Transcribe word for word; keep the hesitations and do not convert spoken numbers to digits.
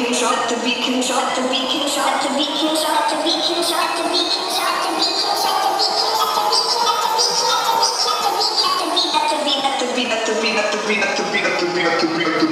control, let the beat control, let the beat control, let the beat control, let the beat control, let the beat control, let the beat control, let the beat control, let the beat control, let the beat control, let the beat control, let the beat, let the beat, let the beat, let the beat, let the beat, let the beat, let the beat, let the beat, let the beat.